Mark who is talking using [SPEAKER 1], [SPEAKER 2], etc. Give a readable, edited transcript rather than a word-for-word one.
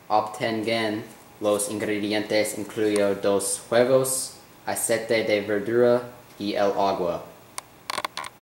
[SPEAKER 1] Obtengan los ingredientes incluyo 2 huevos, aceite de verdura y el agua.